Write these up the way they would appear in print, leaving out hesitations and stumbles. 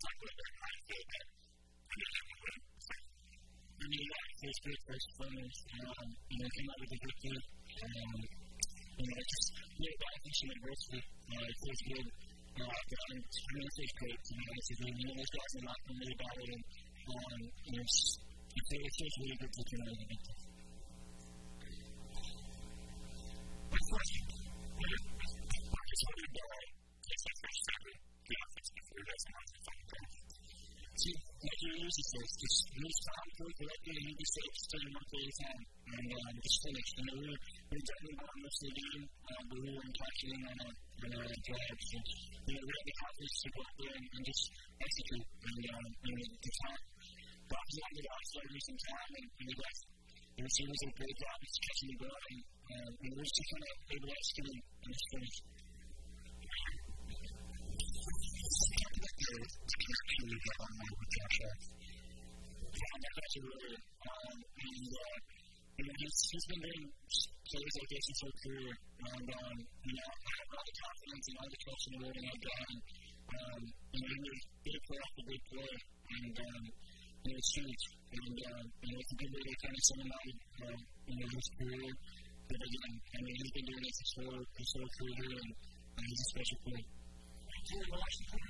Feels good first finish, came out with a good game. Just beneficial adversity. It feels good. It feels great, to be honest with you. Those guys are not really about it, and it feels really good to come out of the victory. Marcus Mariota takes that first step in the offense before he does the final goal. See, like he uses this, just use time for it correctly, and he'll be safe to stay one play at a time, and just finish. We're driving the ball most of the game, but we weren't catching on our drives. So, we had the confidence to go out there and just execute, and the time. Bob's on the outside with some time, and the guys, the receivers did a great job of catching the ball, and we're just kind of able to execute and just finish. We got on more with Josh Allen. That's a really, he's been doing plays like this his whole career, and I have all the confidence and all the trust in the world in that guy, and he was big play after big play, and it's huge, and it's a good way to kind of send him out, his career, but again, he's been doing this his whole career, and he's a special player. Can we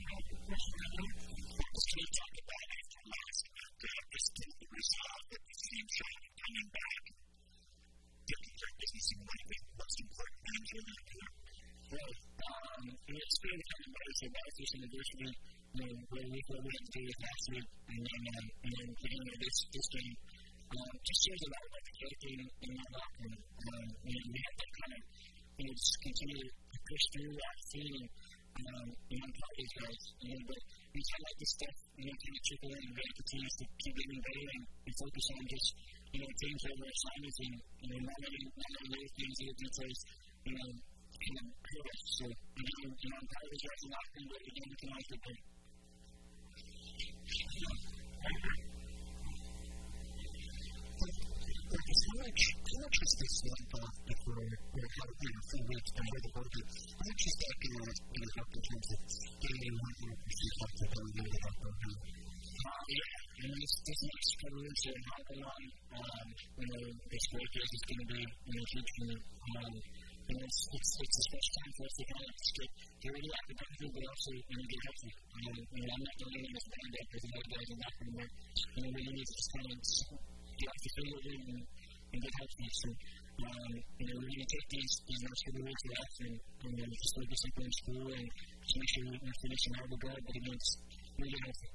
talk about after last week, this result that the team showed coming back, taking care of business in one of the most important games in that year? Well, it's been coming back to Marcus University, where we thought we had to do it last week, and then getting into this game. Just shows a lot about the character in that locker room. We have that kind of, just continue to push through that team. Part of these guys, but we kind of like this stuff, kind of trickle in and really continues to keep getting better and focus on just, things over assignments and, not letting little things, little details, kind of hurt us. So, I'm part of this guys a lot, but again, we can always get better. How much is this one off before a few weeks before the market? How much is that going to help in terms of getting you 100% comfortability with that program? This next couple weeks are not along. This break is going to be huge for me. It's a special time for us to kind of just get ready after benefit, but also get healthy. I'm not going to leave this band up with the other guys in that room. We need to just kind of get off the field and get healthy. So, we're going to take these next couple weeks off and just focus on school and just make sure we're finishing out the goal, but again, we're getting healthy.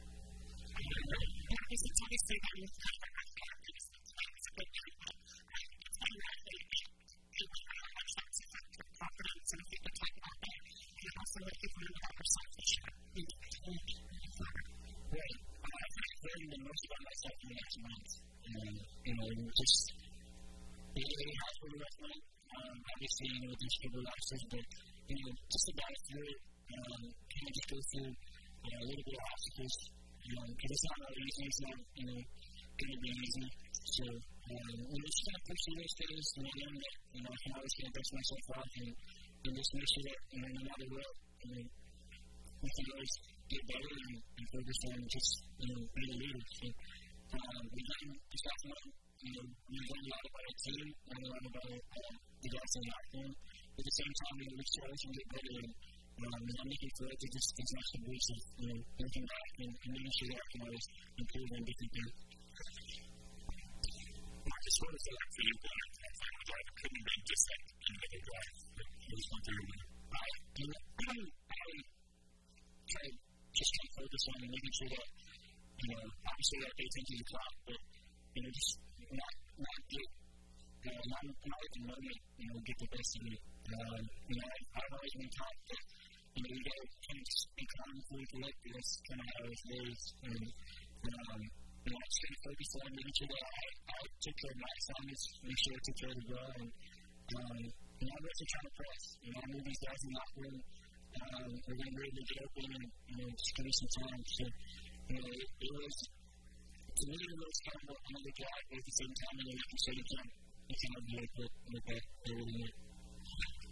It's obviously that you've kind of had characters that's a big deal, but it's kind of like people have how much that's affected confidence, and if you can talk about that, and also what you've learned about yourself this year. Right. I think I've learned the most about myself in the last month. Just really hard for the rest of it. Obviously, with these couple of losses, but just about through it, kind of just go through a little bit of obstacles. Because it's not really easy, it's not, going to be easy. So, just kind of push through those things, and I know that, I can always kind of dust myself off and just make sure that, no matter what, we can always get better and focus on just, being a leader. So, we learned this afternoon, we learned a lot about our team, and a lot about the guys in the locker room. At the same time, we always can get better. I'm looking forward to just these next few weeks of, looking back and making sure that I can always improve on different things. Marcus, what was it like for you going into that final drive? It couldn't have been just like any other drive that you just went through. I try to just kind of focus on making sure that, obviously I pay attention to the clock, but, just not get, not let the moment, get the best of me. I've always been taught that, you got to kind of just be calm and collected. That's kind of how it is. And, I'm just trying to focus on making sure that I took care of my assignments, make sure I took care of the ball, and, I'm also trying to press. I move these guys in the locker room. We're going to be able to get open and just give me some time. So, it was, to me, it was kind of another guy, but at the same time, like you said, you can't be able to look at it.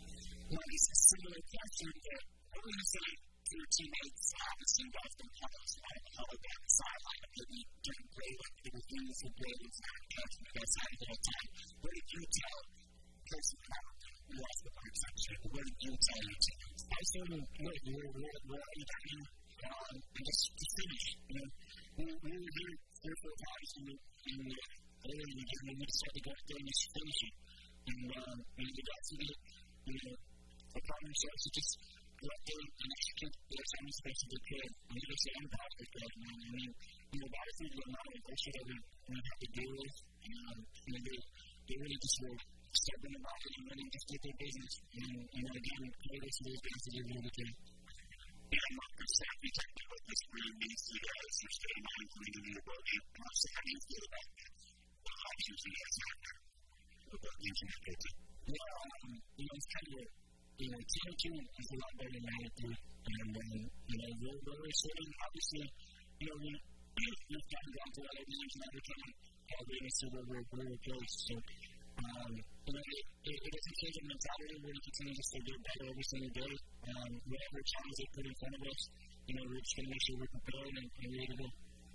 Well, this is a similar question, but what would you say to your teammates, obviously, guys don't have us, called down the sideline, maybe during play, like they refused to play, it's not catching the side at that time. What did you tell Person who lost the part section? What did you tell your teammates? I said, look, we're already down here, and just finish. We were here 3 or 4 times in the early in the game, and we decided to go out there and just finish it. And the guys who did, the partner shows to just go out there and execute their time as best as they could. And they just impact with that. I mean, obviously, the amount of bullshit that we have to deal with, they really just were stubborn about it and really just did their business. And, again, kudos to those guys that did really good. Yeah, Marcus, you talked about what this really means to you guys. You're staying on going into your boat game. So how do you feel about the options you guys have there? About the internet building? Yeah, it's kind of, team is a lot better than that, dude. And, where we're sitting, obviously, we've gotten down to other games and other time, we can see where we're placed. So, it doesn't change the mentality. We're going to continue to get better every single day. Whatever challenge they put in front of us, we're just going to make sure we're prepared and ready to go.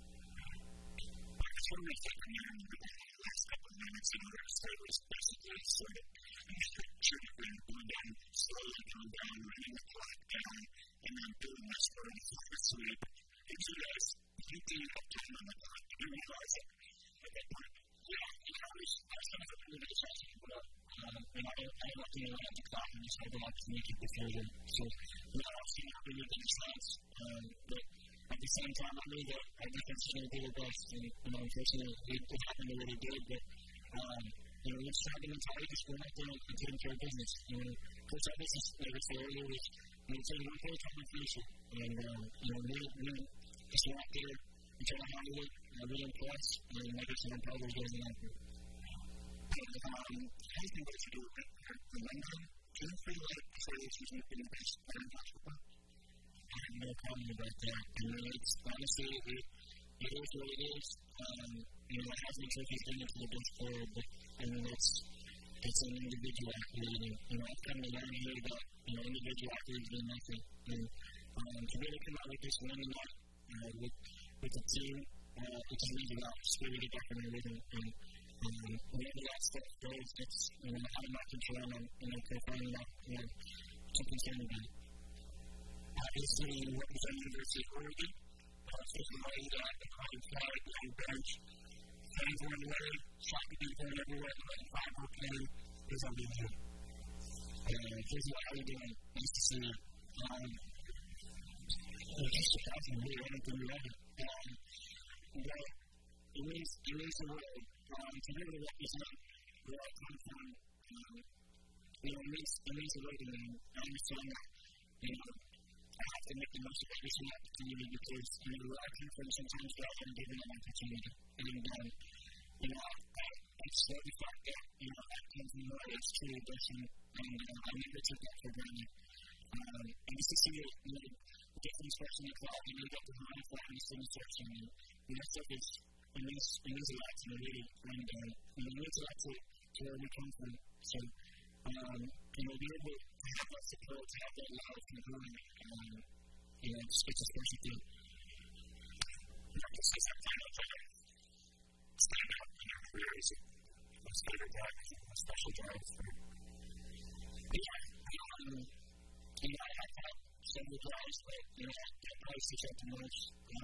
It's really taking you in the last couple of minutes, the state was basically sort of going down, slowly going down, running the clock down, and then doing this for the sweep. Did you guys think you had time on the clock? Did you realize it at that point? Yeah, I was kind of hoping to get a chance to put up. I left in the line to clock and just had the opportunity to keep the field in. So, obviously, not really a big chance. But at the same time, I knew that our defense was going to do their best. And, unfortunately, it happened the way it did. But, we just had the mentality just going out there and taking care of business. Coach Evans is never so earlier was, saying one play, trying to finish it. And, we just went out there and tried to handle it. I really impressed. And, like I said, I'm proud of those guys in that group. How do you think what you do with Remember, do you feel like players who's been the best player in basketball? I have no problem about that. It's honestly, it is what it is. It hasn't been trophies getting into the best player, but it's an individual athlete. And I've come to learn here that individual athletes mean nothing. And to really come out with this win tonight with the team, it just means a lot. It's really different rhythm. Whenever that stuff goes, it's out of my control, and I'm confirming that, too concerned about it. Obviously, you represent University of Oregon. Fishing away that, the crowd flag, the bench, fans were in the way, shot being thrown everywhere, and 5 were playing. Here's how we do. Here's what we're doing. Nice to see you. Just surprising, really, anything we love it. But it means the world. To be able to represent where I come from, it means a lot to me. I understand that, I have to make the most of every single opportunity because, where I come from, sometimes God hasn't given an opportunity. And, I swear the fact that, I come from where it's true blessing, and I never took that for granted. And just to see it, the difference in the crowd, you get the high flag in the student section, and that stuff is, it means a lot to me, really, and it means a lot to where we come from. So, be able to have that support, to have that love from growing, it's a special thing. Marcus, is that final player stand out in your career? Is it a favorite guy? Is it a special drive? Yeah, I have had several drives, but, that probably sticks out the most.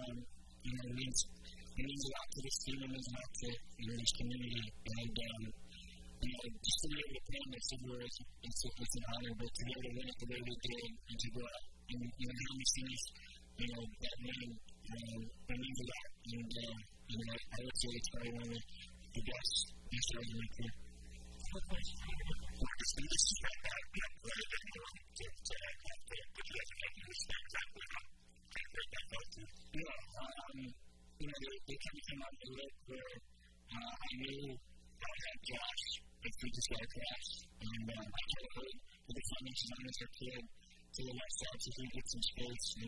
It means a lot to this team, it means a lot to this community, and just to be able to play in this civil war, it's an honor, but to be able to win it the way we did, and to go out and how we finish, that win, it means a lot, and I would say it's probably one of the best drives in my career. Marcus, and this is right now, play that you want to add that, but you have to make you understand exactly how great that felt to you. They kind of came out of the look where I knew I had Josh if he just got a crash. And I tried to hold the defenders as long as I could to the left side so he could get some space. And,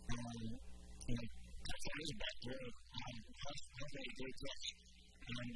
I thought it was a bad throw. How's that a great catch? And,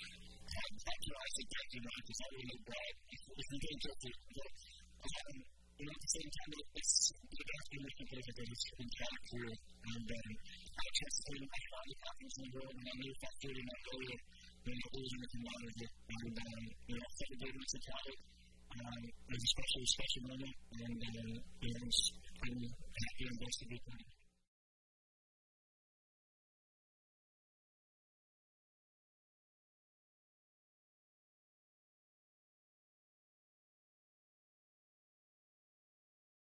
I think that, because I really look bad. If you didn't get it, at the same time, it's the best thing we can play for this entire career. And I trust him. I have all the confidence in the world, and I knew if I threw him that earlier, it was going to come out of it. And, celebrating with the crowd. It was a special moment, and I'm happy and blessed to be part of it.